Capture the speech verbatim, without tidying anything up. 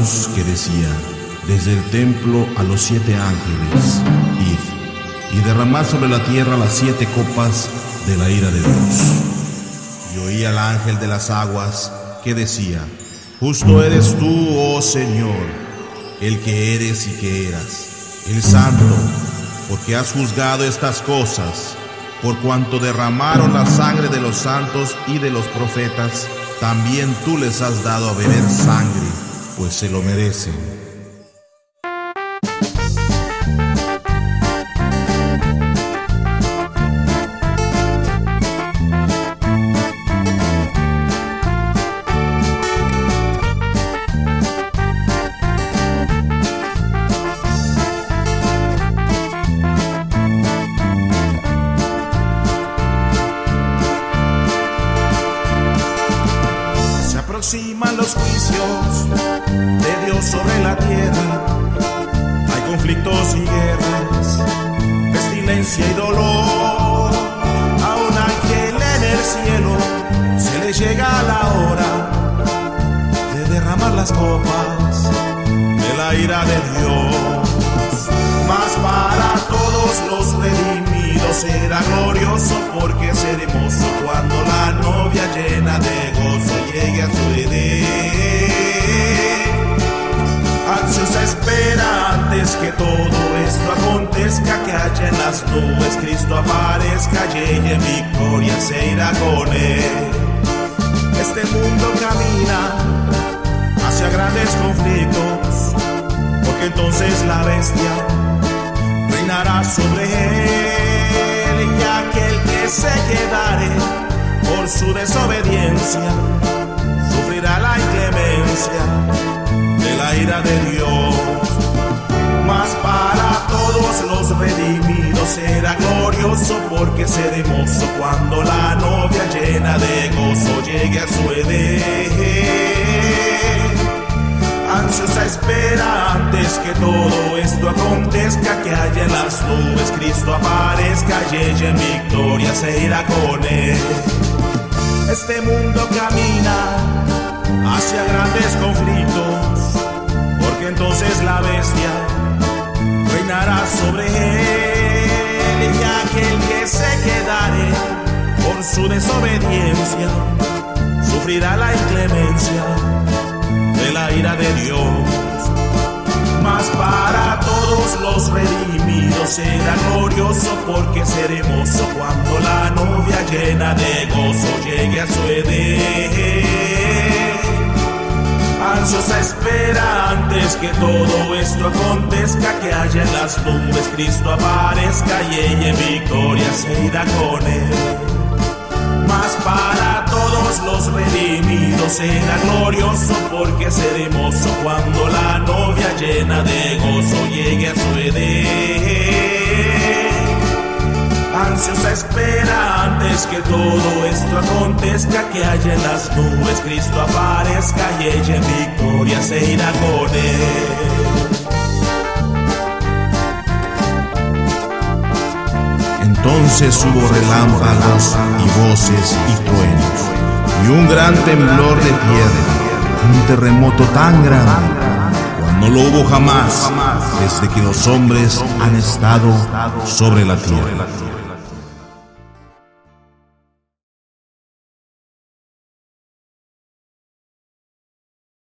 voz que decía desde el templo a los siete ángeles: id y derramad sobre la tierra las siete copas de la ira de Dios. Y oí al ángel de las aguas que decía: justo eres tú, oh Señor, el que eres y que eras, el santo, porque has juzgado estas cosas. Por cuanto derramaron la sangre de los santos y de los profetas, también tú les has dado a beber sangre, pues se lo merecen. Aproximan los juicios de Dios sobre la tierra. Hay conflictos y guerras, pestilencia y dolor. A un ángel en el cielo se le llega la hora de derramar las copas de la ira de Dios. Mas para todos los redimidos será glorioso, porque es hermoso cuando la novia llena de gozo llegue a su edén. Ansiosa espera antes que todo esto acontezca, que haya en las nubes Cristo aparezca, y ella en victoria se irá con él. Este mundo camina hacia grandes conflictos, porque entonces la bestia reinará sobre él, y aquel que se quedare por su desobediencia sufrirá la inclemencia de la ira de Dios. Mas para todos los redimidos será glorioso, porque es hermoso cuando la novia llena de gozo llegue a su edén. Ansiosa espera antes que todo esto acontezca, que haya en las nubes Cristo aparezca, y ella en victoria se irá con él. Este mundo camina hacia grandes conflictos, porque entonces la bestia reinará sobre él, y aquel que se quedare por su desobediencia sufrirá la inclemencia de la ira de Dios. Mas para todos los redimidos será glorioso, porque es hermoso cuando la novia llena de gozo llegue a su edén. Ansiosa espera antes que todo esto acontezca, que haya en las nubes Cristo aparezca, y ella en victoria se irá con él. Mas para todos los redimidos será glorioso, porque es hermoso cuando la novia llena de gozo llegue a su edén. Ansiosa espera antes que todo esto acontezca, que haya en las nubes Cristo aparezca, y ella en victoria se irá con él. Entonces hubo relámpagos y voces y truenos, y un gran temblor de tierra, un terremoto tan grande, cual no lo hubo jamás desde que los hombres han estado sobre la tierra.